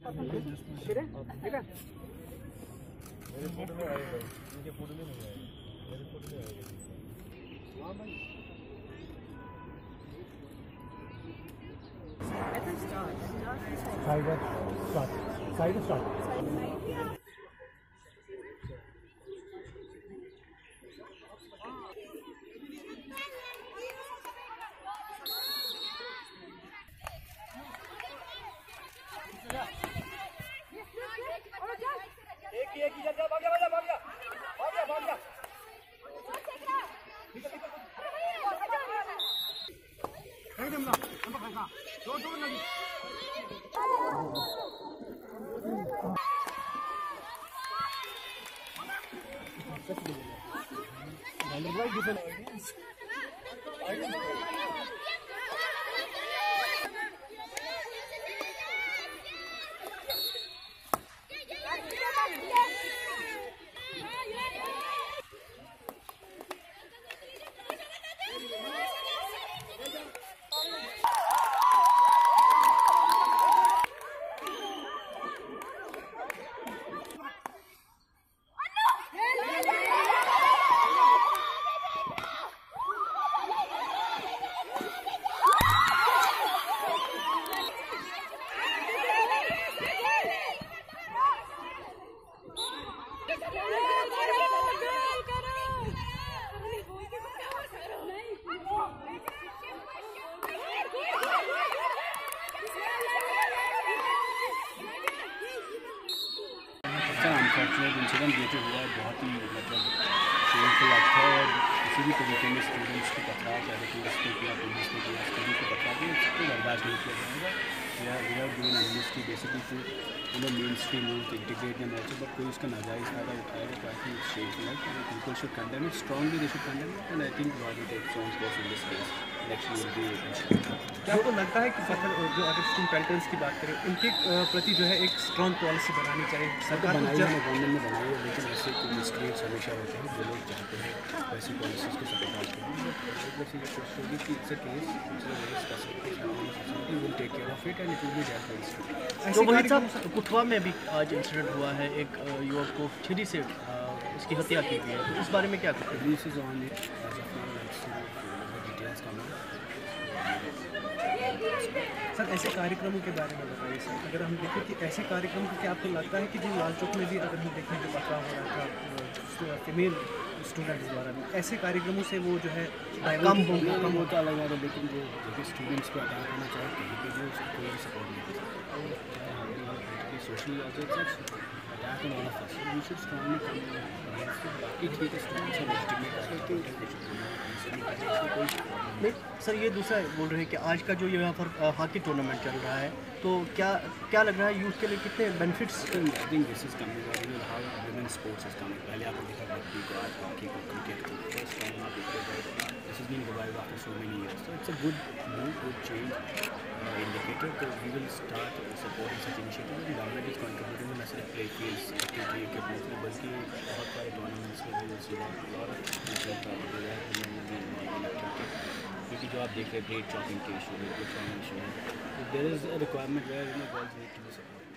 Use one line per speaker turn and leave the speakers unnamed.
मेरे फोटो में आएगा, मुझे फोटो में नहीं आएगा, मेरे फोटो में आएगा। हाँ भाई। Side start. एक ही जा भाग जा नहीं दमना हम खाना दो लगी अनफॉर्चुनेट इंसिडेंट ये जो हुआ है बहुत ही मतलब शेमफुल एक्ट है और किसी भी तरीके में स्टूडेंट्स को पकड़ा चाहे पुलिस ने किया पुलिस ने किया स्टूडेंट को पकड़ा दिया इसको बर्दाश्त नहीं किया जाएगा। We are given amnesty basically to mainstream youth integrate them also but कोई उसका नाजायज़ फ़ायदा उठाएगा तो I think shameful act and people should condemn it strongly they should condemn it and I think government takes on course in this case election will be
क्या आपको लगता है कि सफर जो अगर स्टूडेंट पेंटर्स की बात करें उनके प्रति जो है एक स्ट्रॉन्ग पॉलिसी बनानी चाहिए सरकार
गवर्नमेंट ने बनाई है लेकिन ऐसे कोई मिसक्रिएट्स हमेशा होते हैं जो लोग चाहते हैं वैसी पॉलिसीज़ को सपोर्ट करते हैं
तो वही साहब कुटवा में भी आज इंसिडेंट हुआ है एक युवक को छुरी से उसकी हत्या की गई है तो इस बारे में क्या कहते हैं? सर ऐसे कार्यक्रमों के बारे में बताइए सर अगर हम देखें कि ऐसे कार्यक्रम को क्या आपको लगता है कि जो लाल चौक में भी अगर हम देखें जो पकड़ा हो रहा था फीमेल स्टूडेंट्स द्वारा भी ऐसे कार्यक्रमों से वो जो है कम होता अलग है
लेकिन जो स्टूडेंट्स को अटैक करना चाहे कहीं पर जो कोई सपोर्ट नहीं करता social attack on all of us we should strongly come बाकी ठीक है स्टूडेंट्स आर लेजिटिमेट
नहीं सर ये दूसरा बोल रहे हैं कि आज का जो यहाँ पर हॉकी टूर्नामेंट चल रहा है तो क्या लग रहा है यूथ के लिए कितने benefits?
I think this is coming how women sports is coming पहले आपने देखा रग्बी को आज हॉकी को क्रिकेट को फर्स्ट टाइम आप देखते हैं this is being revived after so many years so it's a good move good change indicator तो we will start supporting such initiative government is contributing to national play fields activity equipments बल्कि बहुत सारे tournaments में भी सी क्योंकि जो आप देख रहे हैं ग्रेट चॉपिंग के इशू में गुड फार्मिंग इशू में there is a requirement where girls need to be supported.